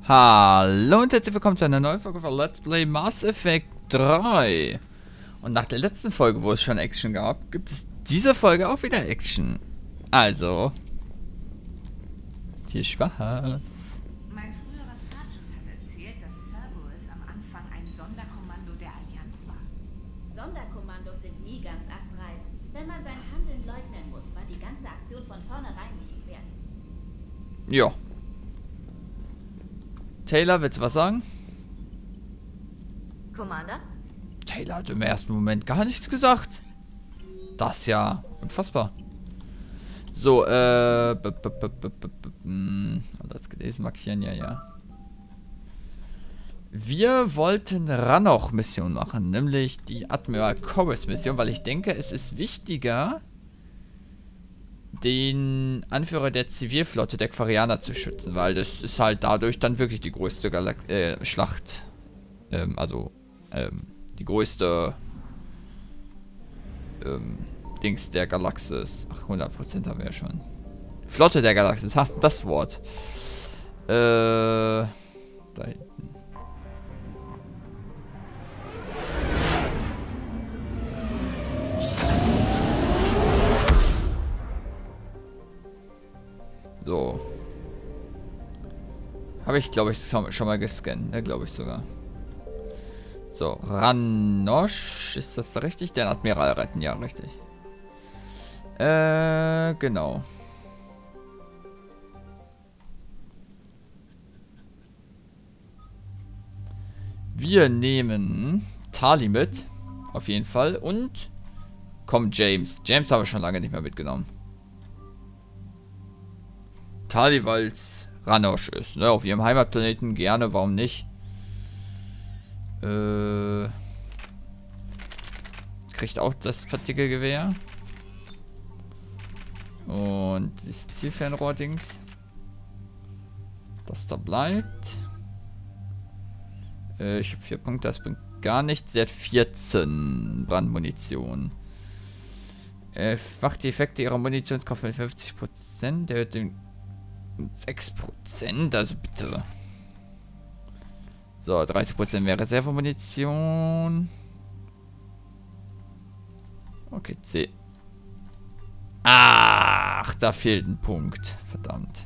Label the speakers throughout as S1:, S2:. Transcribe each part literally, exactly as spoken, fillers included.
S1: Hallo und herzlich willkommen zu einer neuen Folge von Let's Play Mass Effect drei. Und nach der letzten Folge, wo es schon Action gab, gibt es diese Folge auch wieder Action. Also, viel Spaß.
S2: Mein früherer Sergeant hat erzählt, dass Cerberus am Anfang ein Sonderkommando der Allianz war.
S3: Sonderkommandos sind nie ganz astrein. Wenn man sein Handeln leugnen muss, war die ganze Aktion von vornherein nichts wert.
S1: Ja. Taylor, willst du was sagen?
S3: Commander?
S1: Taylor hat im ersten Moment gar nichts gesagt. Das ist ja unfassbar. So, äh... B -b -b -b -b -b -b das gelesen markieren, ja, ja. Wir wollten Rannoch-Mission machen, nämlich die Admiral Chorus-Mission, weil ich denke, es ist wichtiger, den Anführer der Zivilflotte der Quarianer zu schützen, weil das ist halt dadurch dann wirklich die größte Galax äh, Schlacht, ähm, also ähm, die größte ähm, Dings der Galaxis. Ach, hundert Prozent haben wir ja schon. Flotte der Galaxis, ha, das Wort. Äh, da hinten. So. Habe ich, glaube ich, schon mal gescannt, ne? Glaube ich sogar. So, Rannoch. Ist das da richtig? Den Admiral retten, ja, richtig. Äh, genau. Wir nehmen Tali mit. Auf jeden Fall. Und kommt James. James haben wir schon lange nicht mehr mitgenommen. Tali, weil es Rannoch ist, ne? Auf ihrem Heimatplaneten gerne, warum nicht? Äh, kriegt auch das Partikelgewehr. Und das Zielfernrohr-Dings. Das da bleibt. Äh, ich habe vier Punkte, das bringt gar nichts. Sie hat vierzehn Brandmunition. Äh, macht die Effekte ihrer Munitionskraft mit fünfzig Prozent. Der wird den sechs Prozent, also bitte. So, dreißig Prozent mehr Reservemunition. Okay, C. Ach, da fehlt ein Punkt. Verdammt.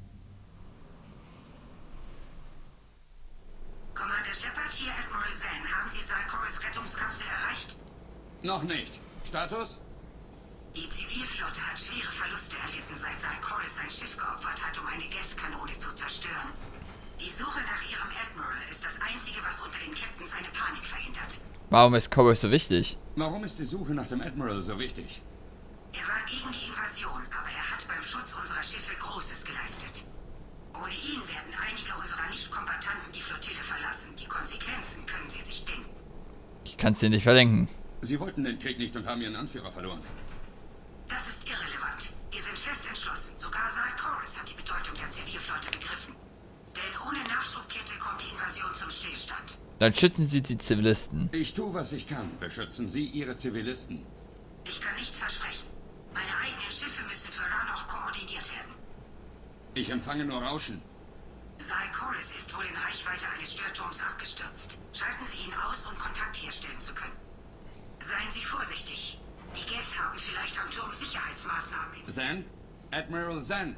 S4: Commander Shepard, hier Admiral Zen. Haben Sie Sarkoris Rettungskapsel erreicht?
S5: Noch nicht. Status?
S4: Die Zivilflotte hat schwere Verluste erlitten, seit Sarkoris sein Schiff geopfert hat, um eine Gaskanone zu zerstören. Die Suche nach ihrem Admiral ist das Einzige, was unter den Captains eine Panik verhindert.
S1: Warum ist Chorus so wichtig?
S5: Warum ist die Suche nach dem Admiral so wichtig?
S4: Er war gegen die Invasion, aber er hat beim Schutz unserer Schiffe Großes geleistet. Ohne ihn werden einige unserer Nicht-Kombattanten die Flottille verlassen. Die Konsequenzen können Sie sich denken.
S1: Ich kann es dir nicht verdenken.
S5: Sie wollten den Krieg nicht und haben ihren Anführer verloren.
S4: Das ist irrelevant. Wir sind fest entschlossen. Sogar Sarkoris hat die Bedeutung der Zivilflotte begriffen. Denn ohne Nachschubkette kommt die Invasion zum Stillstand.
S1: Dann schützen Sie die Zivilisten.
S5: Ich tue, was ich kann. Beschützen Sie Ihre Zivilisten.
S4: Ich kann nichts versprechen. Meine eigenen Schiffe müssen für Rannoch koordiniert werden.
S5: Ich empfange nur Rauschen.
S4: Sarkoris ist wohl in Reichweite eines Störturms abgestürzt. Schalten Sie ihn aus, um Kontakt herstellen zu können. Seien Sie vorsichtig. Die Geth haben vielleicht am Turm Sicherheitsmaßnahmen.
S5: Zen? Admiral Zen?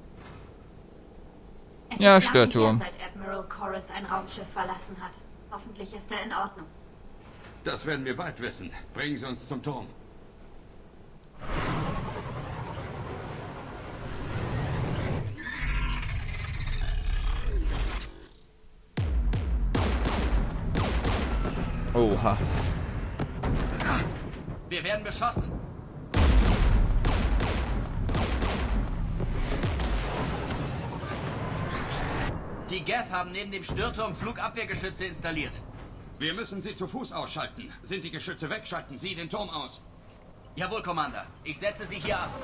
S3: Es
S1: Ja,
S3: ist lange
S1: Störturm.
S3: her, seit Admiral Chorus ein Raumschiff verlassen hat. Hoffentlich ist er in Ordnung.
S5: Das werden wir bald wissen. Bringen Sie uns zum Turm.
S1: Oha.
S6: Wir werden beschossen. Die Geth haben neben dem Störturm Flugabwehrgeschütze installiert.
S5: Wir müssen sie zu Fuß ausschalten. Sind die Geschütze weg, schalten Sie den Turm aus.
S6: Jawohl, Commander. Ich setze sie hier ab.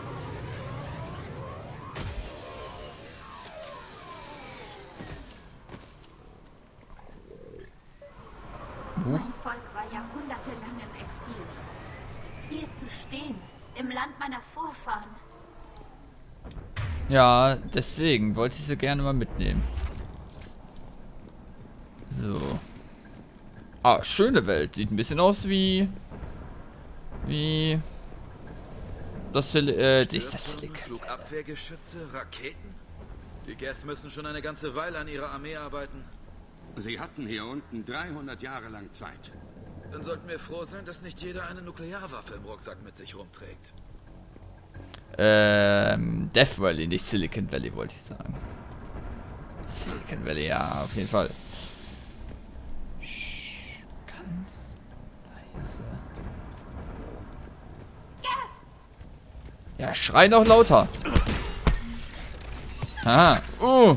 S3: Mein Volk war jahrhundertelang im Exil. Hier zu stehen, im Land meiner Vorfahren.
S1: Ja, deswegen wollte ich sie gerne mal mitnehmen. So. Ah, schöne Welt. Sieht ein bisschen aus wie... Wie... Das, Sil äh, ist das Silicon.
S7: Flugabwehrgeschütze, Raketen? Die Geth müssen schon eine ganze Weile an ihrer Armee arbeiten.
S5: Sie hatten hier unten dreihundert Jahre lang Zeit.
S7: Dann sollten wir froh sein, dass nicht jeder eine Nuklearwaffe im Rucksack mit sich rumträgt.
S1: Ähm, Death Valley, nicht Silicon Valley, wollte ich sagen. Silicon Valley, ja, auf jeden Fall. Shh, ganz leise. Ja, schrei noch lauter. Aha, uh.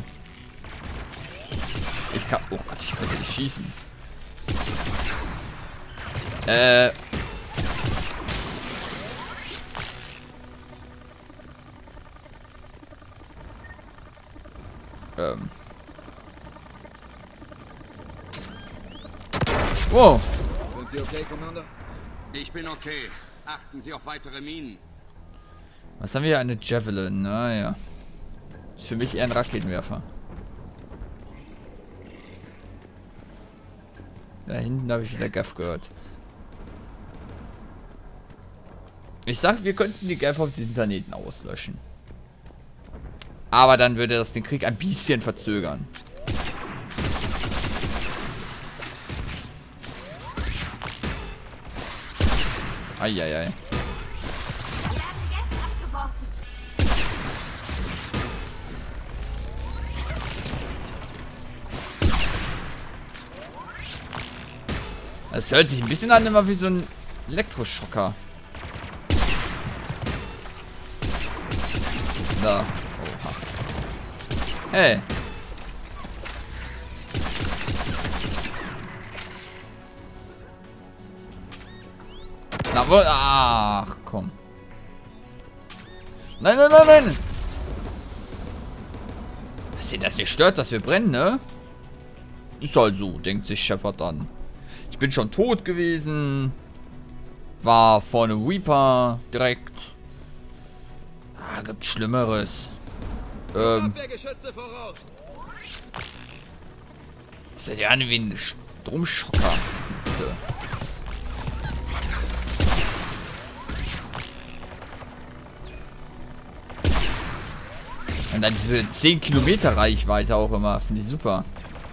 S1: Ich kann, oh Gott, ich könnte nicht schießen. Äh. Ähm. Wow.
S7: Sind Sie okay, Commander?
S5: Ich bin okay. Achten Sie auf weitere Minen.
S1: Was haben wir hier? Eine Javelin, naja. Ist für mich eher ein Raketenwerfer. Da hinten habe ich wieder Gaff gehört. Ich sag, wir könnten die Gaff auf diesem Planeten auslöschen. Aber dann würde das den Krieg ein bisschen verzögern. Eieiei. Das hört sich ein bisschen an, immer wie so ein Elektroschocker. Da. Oha. Hey. Na wohl. Ach, komm. Nein, nein, nein, nein. Dass ihr das nicht stört, dass wir brennen, ne? Ist halt so, denkt sich Shepard dann. Ich bin schon tot gewesen. War vor einem Reaper direkt. Ah, gibt Schlimmeres. Ähm. Das ist ja an wie ein Stromschocker. So. Und dann diese zehn Kilometer Reichweite auch immer. Finde ich super.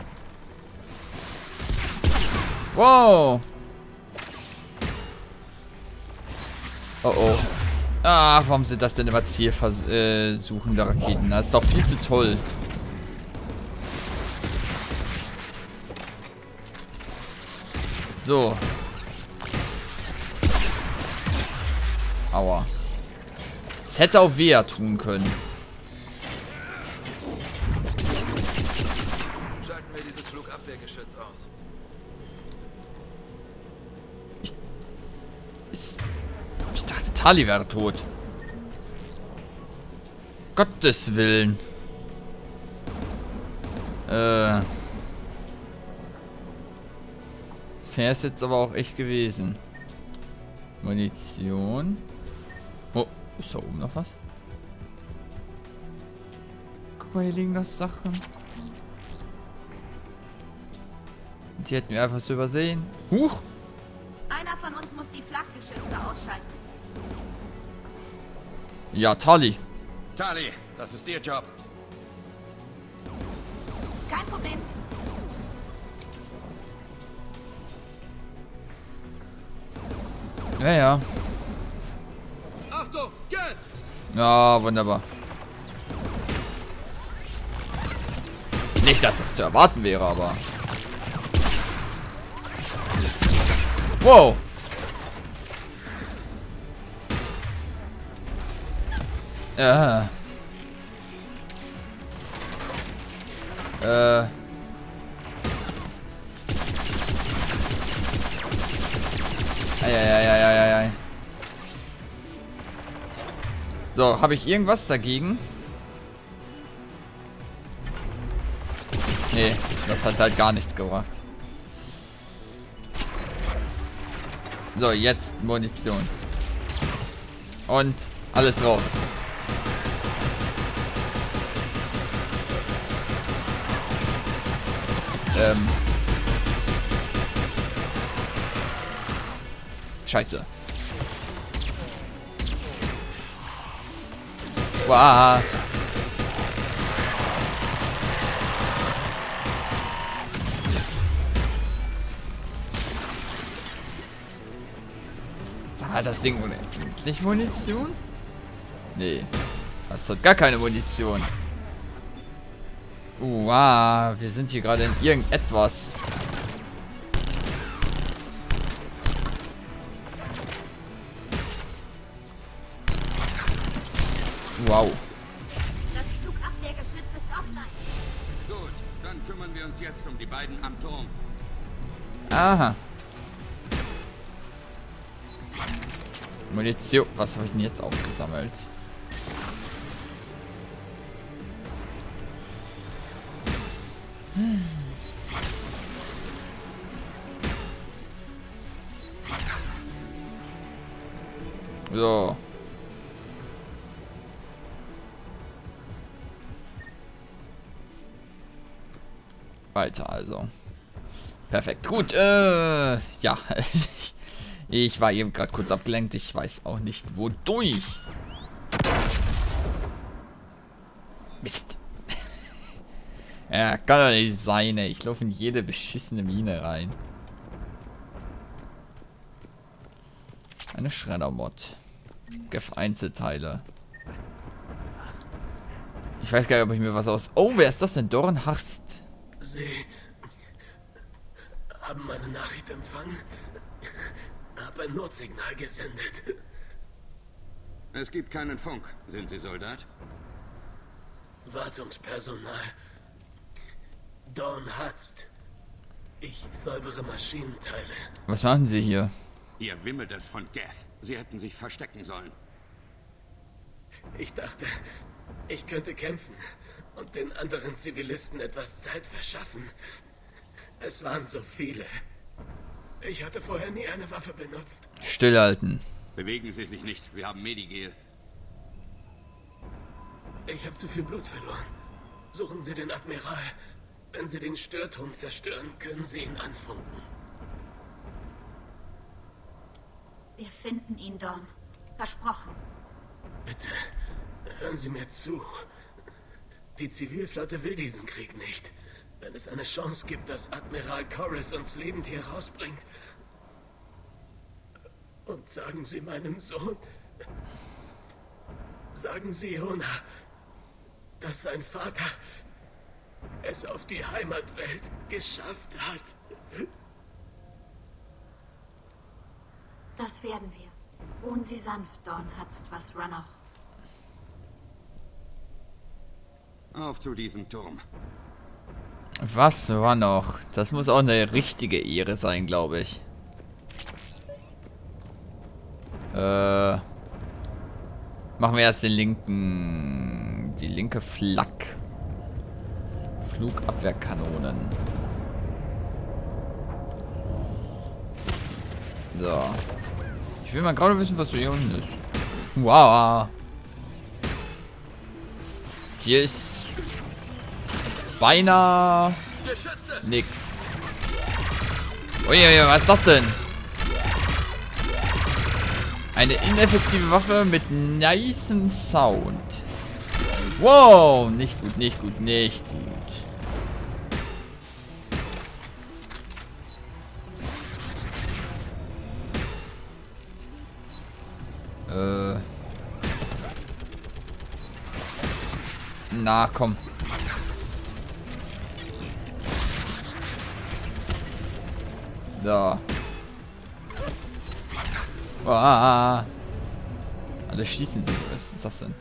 S1: Wow. Oh oh. Ach, warum sind das denn immer zielversuchende Raketen? Das ist doch viel zu toll. So. Aua. Es hätte auch weh tun können.
S7: Schalten wir dieses Flugabwehrgeschütz aus.
S1: Ich, ich, ich dachte, Tali wäre tot. Gottes Willen. Äh. Wäre es jetzt aber auch echt gewesen. Munition. Oh, ist da oben noch was? Guck mal, hier liegen noch Sachen. Die hätten wir einfach so übersehen. Huch!
S3: Einer von uns muss die Flakgeschütze ausschalten.
S1: Ja, Tali.
S5: Tali, das ist Ihr Job.
S3: Kein Problem.
S1: Ja, ja.
S7: Achtung, Geth!
S1: Ja, wunderbar. Nicht, dass das zu erwarten wäre, aber... Wow! Ja. Äh... Eieieiei. So, habe ich irgendwas dagegen? Nee, das hat halt gar nichts gebracht. So, jetzt Munition. Und alles drauf. Ähm. Scheiße. Wow. Hat das Ding unendlich Munition? Nee. Das hat gar keine Munition. Wow, wir sind hier gerade in irgendetwas. Wow.
S3: Das Flugabwehrgeschütz ist offline.
S5: Gut, dann kümmern wir uns jetzt um die beiden am Turm.
S1: Aha. Munition. Was habe ich denn jetzt aufgesammelt? Hm. So. Weiter also. Perfekt. Gut. Äh, ja. Ich war eben gerade kurz abgelenkt. Ich weiß auch nicht, wodurch. Mist. Ja, kann doch nicht sein, ey. Ich laufe in jede beschissene Mine rein. Eine Schreddermod. Gef Einzelteile. Ich weiß gar nicht, ob ich mir was aus... Oh, wer ist das denn? Dornhast.
S8: Sie haben meine Nachricht empfangen. Hab ein Notsignal gesendet.
S5: Es gibt keinen Funk. Sind Sie Soldat?
S8: Wartungspersonal. Dawn Hutst. Ich säubere Maschinenteile.
S1: Was machen Sie hier?
S5: Hier wimmelt es von Geth. Sie hätten sich verstecken sollen.
S8: Ich dachte, ich könnte kämpfen und den anderen Zivilisten etwas Zeit verschaffen. Es waren so viele. Ich hatte vorher nie eine Waffe benutzt.
S1: Stillhalten.
S5: Bewegen Sie sich nicht. Wir haben Medigel.
S8: Ich habe zu viel Blut verloren. Suchen Sie den Admiral. Wenn Sie den Störturm zerstören, können Sie ihn anfunken.
S3: Wir finden ihn, Dawn. Versprochen.
S8: Bitte, hören Sie mir zu. Die Zivilflotte will diesen Krieg nicht. Wenn es eine Chance gibt, dass Admiral Corus uns lebend hier rausbringt. Und sagen Sie meinem Sohn... Sagen Sie Yona, dass sein Vater es auf die Heimatwelt geschafft hat.
S3: Das werden wir. Ruhen Sie sanft, Dawn Hutst, was Runner.
S5: Auf zu diesem Turm.
S1: Was war noch? Das muss auch eine richtige Ehre sein, glaube ich. Äh. Machen wir erst den linken. Die linke Flak. Flugabwehrkanonen. So. Ich will mal gerade wissen, was hier unten ist. Wow. Hier ist beinahe nix. Uiuiui, was ist das denn? Eine ineffektive Waffe mit nicem Sound. Wow, nicht gut, nicht gut, nicht gut. Äh. Na, komm. So. Ah. Alle schießen sich. Was ist das denn?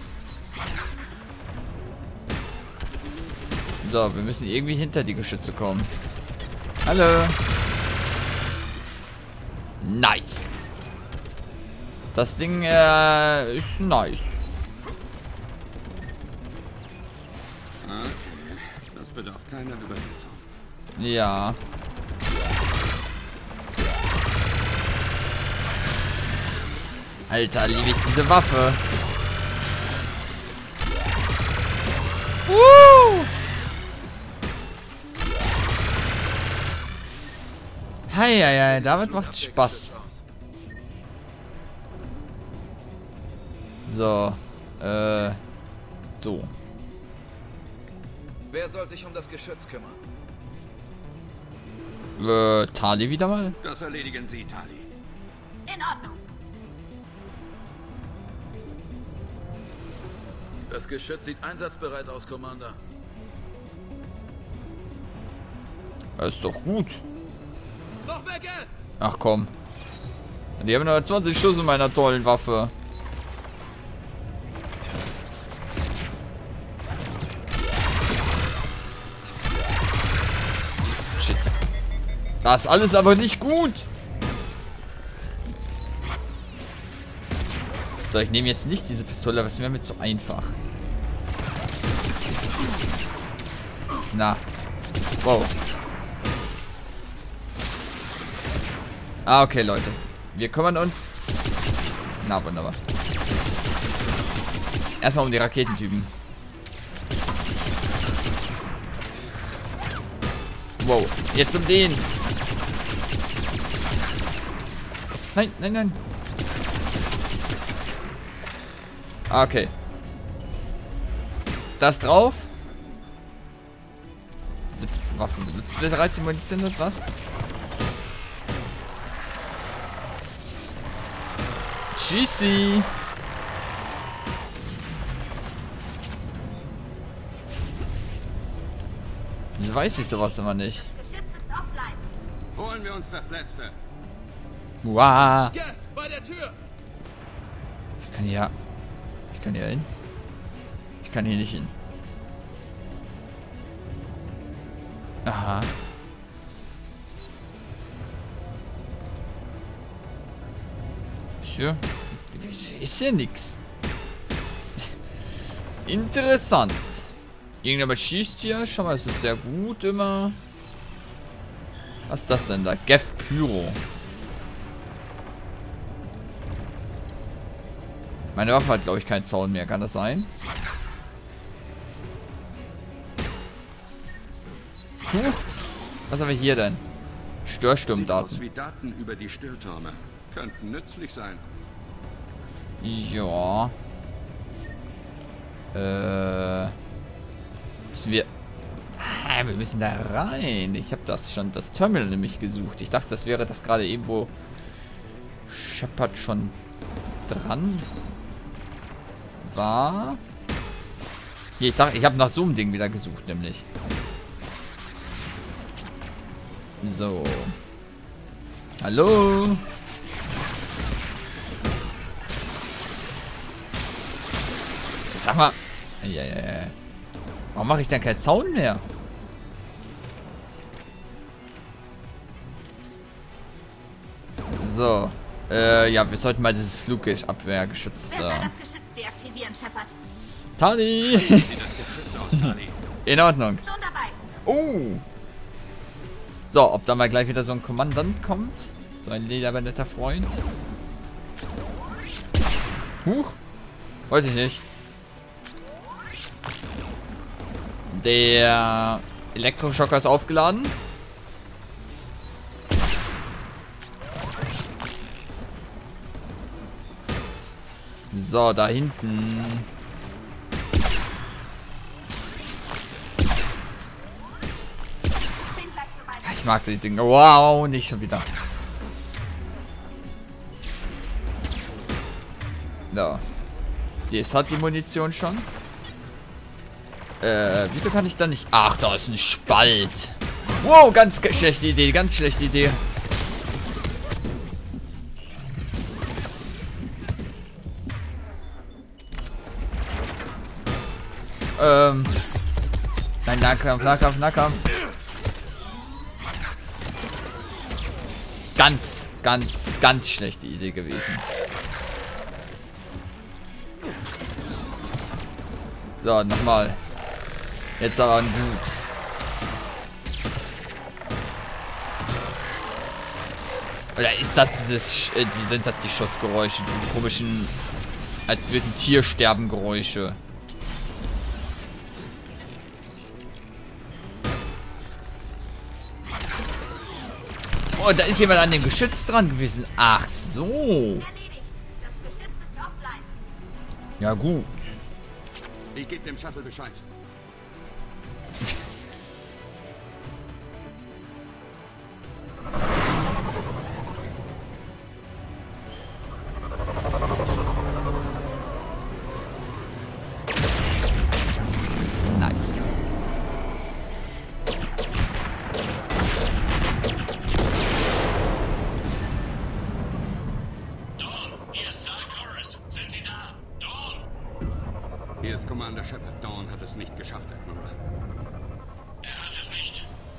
S1: So, wir müssen irgendwie hinter die Geschütze kommen. Hallo. Nice. Das Ding äh, ist nice.
S5: Okay, das bedarf keiner Übersetzung.
S1: Ja. Alter, liebe ich diese Waffe. Uh! Hei, hei, hei, damit macht Spaß. So. Äh. So.
S7: Wer soll sich um das Geschütz kümmern?
S1: Äh, Tali wieder mal?
S5: Das erledigen Sie, Tali.
S3: In Ordnung.
S7: Das Geschütz sieht einsatzbereit aus, Commander.
S1: Das ist doch gut.
S7: Lochbecke!
S1: Ach komm. Die haben nur zwanzig Schuss in meiner tollen Waffe. Shit. Das ist alles aber nicht gut. So, ich nehme jetzt nicht diese Pistole, aber es wäre mir zu einfach. Na. Wow. Ah, okay, Leute. Wir kümmern uns. Na, wunderbar. Erstmal um die Raketentypen. Wow. Jetzt um den. Nein, nein, nein. Okay. Das drauf. Diese Waffen benutzt wir dreizehn Munition und was? Tschüssi. Ich weiß ich sowas immer nicht.
S3: Geschütz ist offline.
S5: Holen wir uns das Letzte.
S1: Wow.
S6: Geth, bei der Tür!
S1: Ich kann hier... Ich kann hier hin. Ich kann hier nicht hin. Aha. Tja. Ist ja nix. Interessant. Irgendjemand schießt hier. Schau mal, es ist sehr gut immer. Was ist das denn da? Geth Pyro. Meine Waffe hat, glaube ich, keinen Zaun mehr. Kann das sein? Huch. Was haben wir hier denn? Störsturmdaten.
S5: Sieht aus wie Daten über die Störtürme. Könnten nützlich sein.
S1: Ja. Äh. Müssen wir... Ah, wir müssen da rein. Ich habe das schon, das Terminal nämlich gesucht. Ich dachte, das wäre das gerade eben, wo Shepard schon dran war. Hier, ich dachte, ich habe nach so einem Ding wieder gesucht, nämlich. So. Hallo. Sag mal. Ja, ja, ja. Warum mache ich dann keinen Zaun mehr? So. Äh, ja, wir sollten mal dieses Flugabwehrgeschütz.
S3: Besser
S1: Äh,
S3: das Geschütz deaktivieren, Shepard.
S1: Tali!
S5: Sieht das Geschütz aus, Tali.
S1: In Ordnung.
S3: Schon dabei.
S1: Oh! So, ob da mal gleich wieder so ein Kommandant kommt? So ein lieber netter Freund. Huch! Wollte ich nicht. Der Elektroschocker ist aufgeladen. So, da hinten. Ich mag die Dinge. Wow, nicht schon wieder. So. Das hat die Munition schon. Äh, wieso kann ich da nicht... Ach, da ist ein Spalt. Wow, ganz schlechte Idee, ganz schlechte Idee. Ähm. Nein, Nahkampf, Nahkampf, Nahkampf. Ganz, ganz, ganz schlechte Idee gewesen. So, nochmal. Jetzt aber gut. Oder ist das dieses... Äh, die, sind das die Schussgeräusche? Diese komischen... Als würden Tiersterben-Geräusche. Oh, da ist jemand an dem Geschütz dran gewesen. Ach so.
S3: Erledigt. Das Geschütz ist offline.
S1: Ja, gut.
S5: Ich gebe dem Shuttle Bescheid.
S1: Nice.
S5: Hier ist Commander Shepard. Dawn hat es nicht geschafft, Admiral.
S9: Er hat es nicht.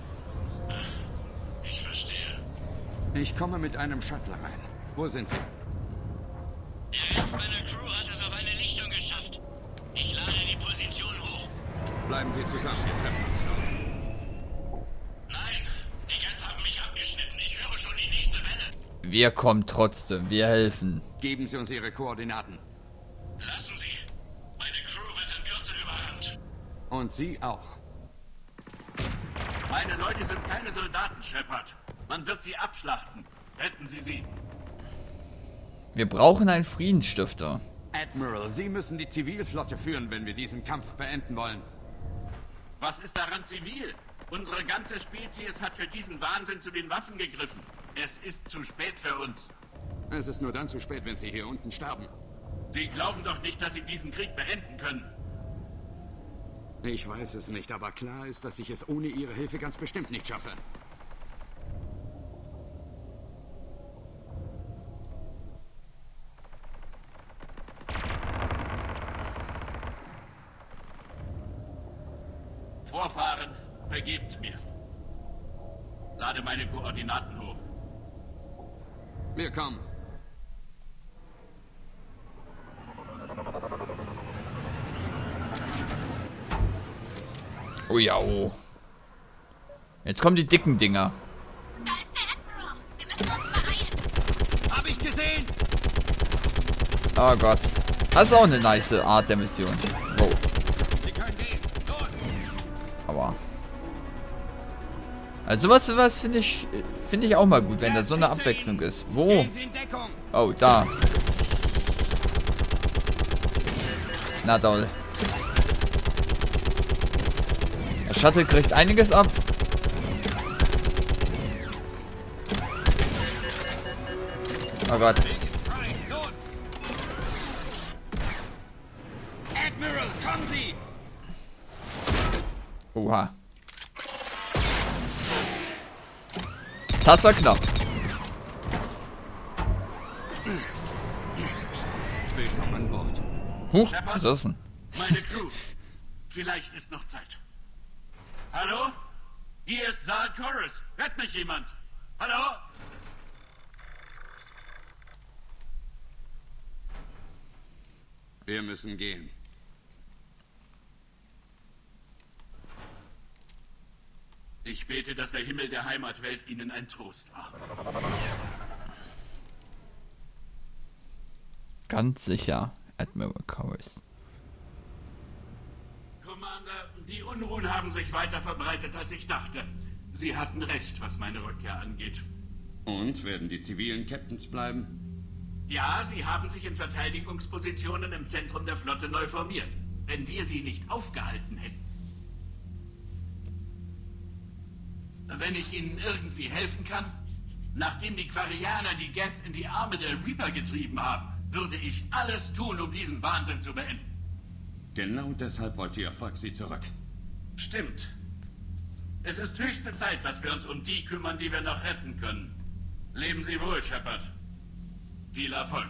S9: Ich verstehe.
S5: Ich komme mit einem Shuttle rein. Wo sind Sie?
S9: Der Rest meiner Crew hat es auf eine Lichtung geschafft. Ich lade die Position hoch.
S5: Bleiben Sie zusammen, Captain Snow.
S9: Nein, die Gäste haben mich abgeschnitten. Ich höre schon die nächste Welle.
S1: Wir kommen trotzdem. Wir helfen.
S5: Geben Sie uns Ihre Koordinaten.
S9: Lassen Sie. Meine Crew wird in Kürze überrannt.
S5: Und Sie auch.
S9: Meine Leute sind keine Soldaten, Shepard. Man wird sie abschlachten. Retten Sie sie.
S1: Wir brauchen einen Friedensstifter.
S5: Admiral, Sie müssen die Zivilflotte führen, wenn wir diesen Kampf beenden wollen.
S9: Was ist daran zivil? Unsere ganze Spezies hat für diesen Wahnsinn zu den Waffen gegriffen. Es ist zu spät für uns.
S5: Es ist nur dann zu spät, wenn Sie hier unten sterben.
S9: Sie glauben doch nicht, dass Sie diesen Krieg beenden können.
S5: Ich weiß es nicht, aber klar ist, dass ich es ohne Ihre Hilfe ganz bestimmt nicht schaffe.
S9: Vorfahren, vergebt mir. Lade meine Koordinaten hoch.
S5: Wir kommen.
S1: Oh ja, oh. Jetzt kommen die dicken Dinger.
S3: Da ist der Admiral. Wir müssen uns beeilen.
S5: Hab ich gesehen!
S1: Oh Gott. Das ist auch eine nice Art der Mission. Wow.
S5: Sie können gehen. Los!
S1: Aber. Also was, was finde ich, finde ich auch mal gut, wenn da so eine Abwechslung ist. Wo?
S5: Gehen Sie in Deckung!
S1: Oh, da. Na toll. Der Shuttle kriegt einiges ab. Oh Gott.
S5: Los! Admiral, kommen Sie!
S1: Oha. Das war knapp.
S5: Willkommen an Bord.
S1: Huch, was ist das denn?
S9: Meine Crew. Vielleicht ist noch Zeit. Hallo? Hier ist Saal Chorus. Rett mich jemand. Hallo?
S5: Wir müssen gehen.
S9: Ich bete, dass der Himmel der Heimatwelt Ihnen ein Trost war.
S1: Ganz sicher, Admiral Chorus.
S9: Commander, die Unruhen haben sich weiter verbreitet, als ich dachte. Sie hatten recht, was meine Rückkehr angeht.
S5: Und werden die zivilen Captains bleiben?
S9: Ja, sie haben sich in Verteidigungspositionen im Zentrum der Flotte neu formiert. Wenn wir sie nicht aufgehalten hätten. Wenn ich Ihnen irgendwie helfen kann? Nachdem die Quarianer die Geth in die Arme der Reaper getrieben haben, würde ich alles tun, um diesen Wahnsinn zu beenden.
S5: Genau deshalb wollte Ihr Volk Sie zurück.
S9: Stimmt. Es ist höchste Zeit, dass wir uns um die kümmern, die wir noch retten können. Leben Sie wohl, Shepard. Viel Erfolg.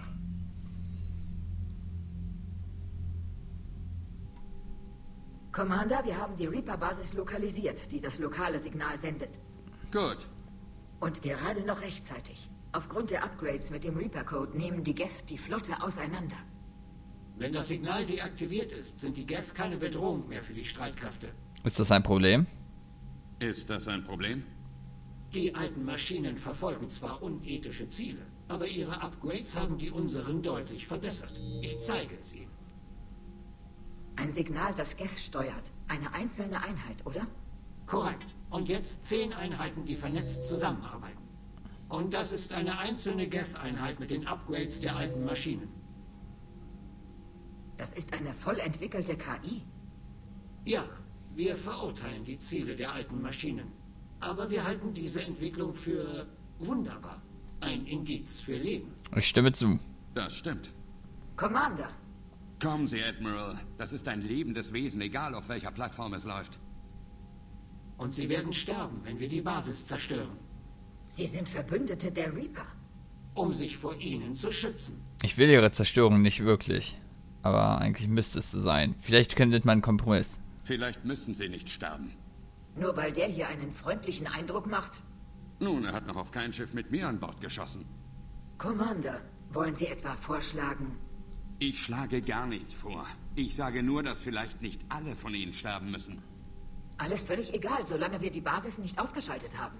S10: Commander, wir haben die Reaper-Basis lokalisiert, die das lokale Signal sendet.
S5: Gut.
S10: Und gerade noch rechtzeitig. Aufgrund der Upgrades mit dem Reaper-Code nehmen die Geth die Flotte auseinander.
S8: Wenn das Signal deaktiviert ist, sind die Geth keine Bedrohung mehr für die Streitkräfte.
S1: Ist das ein Problem?
S5: Ist das ein Problem?
S8: Die alten Maschinen verfolgen zwar unethische Ziele, aber ihre Upgrades haben die unseren deutlich verbessert. Ich zeige es Ihnen.
S10: Ein Signal, das Geth steuert. Eine einzelne Einheit, oder?
S8: Korrekt. Und jetzt zehn Einheiten, die vernetzt zusammenarbeiten. Und das ist eine einzelne Geth-Einheit mit den Upgrades der alten Maschinen.
S10: Das ist eine voll entwickelte K I.
S8: Ja, wir verurteilen die Ziele der alten Maschinen. Aber wir halten diese Entwicklung für wunderbar. Ein Indiz für Leben.
S1: Ich stimme zu.
S5: Das stimmt.
S10: Commander.
S5: Kommen Sie, Admiral. Das ist ein lebendes Wesen, egal auf welcher Plattform es läuft.
S8: Und sie werden sterben, wenn wir die Basis zerstören.
S10: Sie sind Verbündete der Reaper.
S8: Um sich vor ihnen zu schützen.
S1: Ich will ihre Zerstörung nicht wirklich. Aber eigentlich müsste es so sein. Vielleicht findet man einen Kompromiss.
S5: Vielleicht müssen sie nicht sterben.
S10: Nur weil der hier einen freundlichen Eindruck macht?
S5: Nun, er hat noch auf kein Schiff mit mir an Bord geschossen.
S10: Commander, wollen Sie etwa vorschlagen?
S5: Ich schlage gar nichts vor. Ich sage nur, dass vielleicht nicht alle von ihnen sterben müssen.
S10: Alles völlig egal, solange wir die Basis nicht ausgeschaltet haben.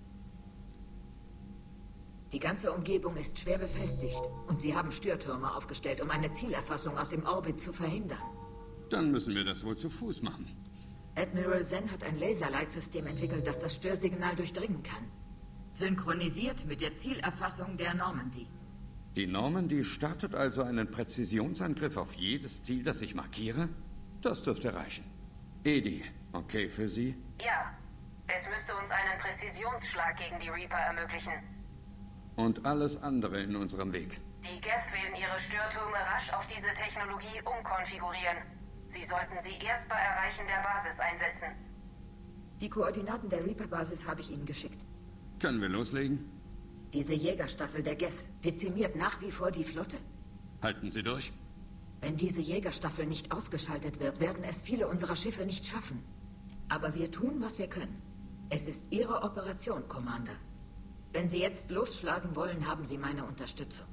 S10: Die ganze Umgebung ist schwer befestigt und Sie haben Störtürme aufgestellt, um eine Zielerfassung aus dem Orbit zu verhindern.
S5: Dann müssen wir das wohl zu Fuß machen.
S10: Admiral Zen hat ein Laserleitsystem entwickelt, das das Störsignal durchdringen kann. Synchronisiert mit der Zielerfassung der Normandy.
S5: Die Normandy startet also einen Präzisionsangriff auf jedes Ziel, das ich markiere? Das dürfte reichen. Edi, okay für Sie?
S11: Ja, es müsste uns einen Präzisionsschlag gegen die Reaper ermöglichen.
S5: Und alles andere in unserem Weg.
S11: Die Geth werden ihre Störtürme rasch auf diese Technologie umkonfigurieren. Sie sollten sie erst bei Erreichen der Basis einsetzen.
S10: Die Koordinaten der Reaper-Basis habe ich Ihnen geschickt.
S5: Können wir loslegen?
S10: Diese Jägerstaffel der Geth dezimiert nach wie vor die Flotte.
S5: Halten Sie durch?
S10: Wenn diese Jägerstaffel nicht ausgeschaltet wird, werden es viele unserer Schiffe nicht schaffen. Aber wir tun, was wir können. Es ist Ihre Operation, Commander. Wenn Sie jetzt losschlagen wollen, haben Sie meine Unterstützung.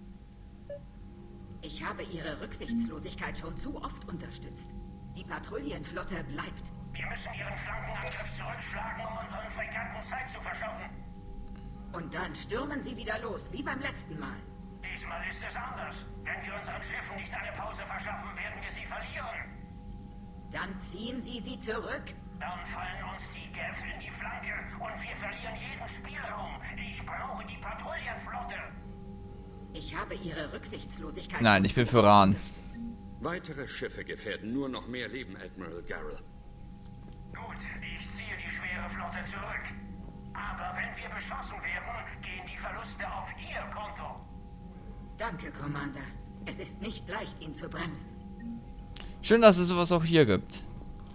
S10: Ich habe Ihre Rücksichtslosigkeit schon zu oft unterstützt. Die Patrouillenflotte bleibt.
S9: Wir müssen Ihren Flankenangriff zurückschlagen, um unseren Fregatten Zeit zu verschaffen.
S10: Und dann stürmen Sie wieder los, wie beim letzten Mal.
S9: Diesmal ist es anders. Wenn wir unseren Schiffen nicht eine Pause verschaffen, werden wir sie verlieren.
S10: Dann ziehen Sie sie zurück.
S9: Dann fallen uns die Geth in die Flanke und wir verlieren jeden Spielraum. Ich brauche die Patrouillenflotte.
S10: Ich habe Ihre Rücksichtslosigkeit...
S1: Nein, ich bin für Rahn.
S5: Weitere Schiffe gefährden nur noch mehr Leben, Admiral Garrel.
S9: Gut, ich ziehe die schwere Flotte zurück. Aber wenn wir beschossen werden, gehen die Verluste auf Ihr Konto.
S10: Danke, Commander. Es ist nicht leicht, ihn zu bremsen.
S1: Schön, dass es sowas auch hier gibt.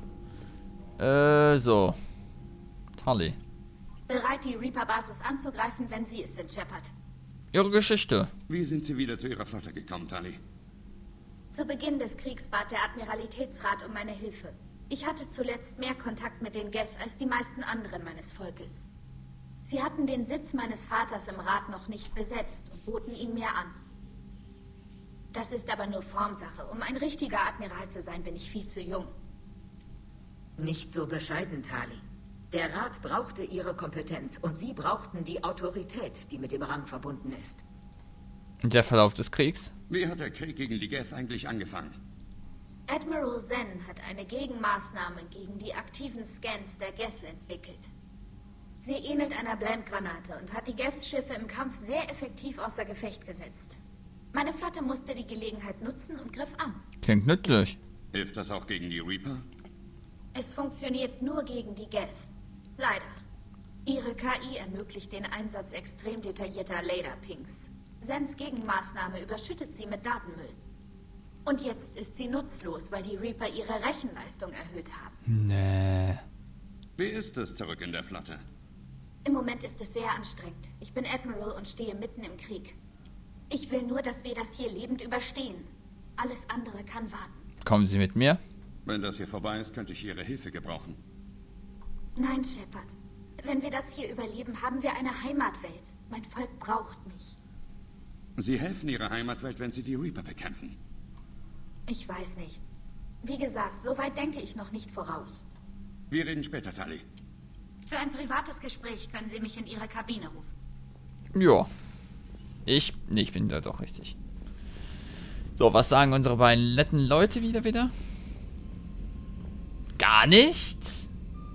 S1: Äh, so. Tali.
S3: Bereit, die Reaper-Basis anzugreifen, wenn Sie es sind, Shepard.
S1: Ihre Geschichte.
S5: Wie sind Sie wieder zu Ihrer Flotte gekommen, Tali?
S3: Zu Beginn des Kriegs bat der Admiralitätsrat um meine Hilfe. Ich hatte zuletzt mehr Kontakt mit den Geth als die meisten anderen meines Volkes. Sie hatten den Sitz meines Vaters im Rat noch nicht besetzt und boten ihn mir an. Das ist aber nur Formsache. Um ein richtiger Admiral zu sein, bin ich viel zu jung.
S10: Nicht so bescheiden, Tali. Der Rat brauchte Ihre Kompetenz und Sie brauchten die Autorität, die mit dem Rang verbunden ist.
S1: Und der Verlauf des Kriegs?
S5: Wie hat der Krieg gegen die Geth eigentlich angefangen?
S3: Admiral Zen hat eine Gegenmaßnahme gegen die aktiven Scans der Geth entwickelt. Sie ähnelt einer Blendgranate und hat die Geth-Schiffe im Kampf sehr effektiv außer Gefecht gesetzt. Meine Flotte musste die Gelegenheit nutzen und griff an.
S1: Klingt nützlich.
S5: Hilft das auch gegen die Reaper?
S3: Es funktioniert nur gegen die Geth. Leider. Ihre K I ermöglicht den Einsatz extrem detaillierter Laser-Pings. Zens Gegenmaßnahme überschüttet sie mit Datenmüll. Und jetzt ist sie nutzlos, weil die Reaper ihre Rechenleistung erhöht haben.
S1: Nee.
S5: Wie ist es zurück in der Flotte?
S3: Im Moment ist es sehr anstrengend. Ich bin Admiral und stehe mitten im Krieg. Ich will nur, dass wir das hier lebend überstehen. Alles andere kann warten.
S1: Kommen Sie mit mir?
S5: Wenn das hier vorbei ist, könnte ich Ihre Hilfe gebrauchen.
S3: Nein, Shepard. Wenn wir das hier überleben, haben wir eine Heimatwelt. Mein Volk braucht mich.
S5: Sie helfen Ihrer Heimatwelt, wenn Sie die Reaper bekämpfen.
S3: Ich weiß nicht. Wie gesagt, so weit denke ich noch nicht voraus.
S5: Wir reden später, Tali.
S3: Für ein privates Gespräch können Sie mich in Ihre Kabine rufen.
S1: Ja. Ich... Nee, ich bin da doch richtig. So, was sagen unsere beiden netten Leute wieder wieder? Gar nichts?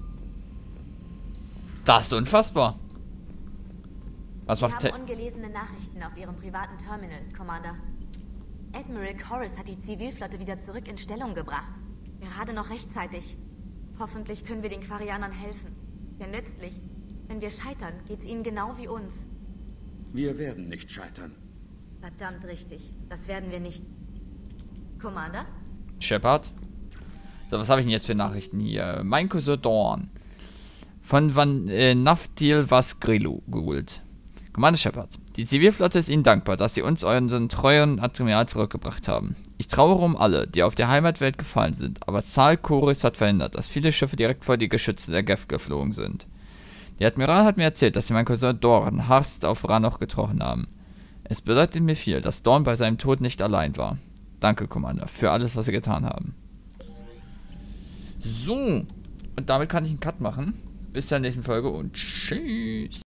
S1: Das ist unfassbar. Was
S12: Wir
S1: macht
S12: haben ungelesene Nachrichten auf Ihrem privaten Terminal, Commander. Admiral Corus hat die Zivilflotte wieder zurück in Stellung gebracht. Gerade noch rechtzeitig. Hoffentlich können wir den Quarianern helfen. Denn letztlich, wenn wir scheitern, geht's ihnen genau wie uns.
S5: Wir werden nicht scheitern.
S12: Verdammt richtig. Das werden wir nicht. Commander?
S1: Shepard? So, was habe ich denn jetzt für Nachrichten hier? Mein Cousin Dorn. Von Van äh, Naftil was Grillo geholt. Commander Shepard. Die Zivilflotte ist Ihnen dankbar, dass Sie uns euren treuen Admiral zurückgebracht haben. Ich trauere um alle, die auf der Heimatwelt gefallen sind, aber Zahl Corus hat verhindert, dass viele Schiffe direkt vor die Geschütze der Geth geflogen sind. Der Admiral hat mir erzählt, dass Sie meinen Cousin Dorn Harst auf Rannoch getroffen haben. Es bedeutet mir viel, dass Dorn bei seinem Tod nicht allein war. Danke, Commander, für alles, was Sie getan haben. So, und damit kann ich einen Cut machen. Bis zur nächsten Folge und tschüss.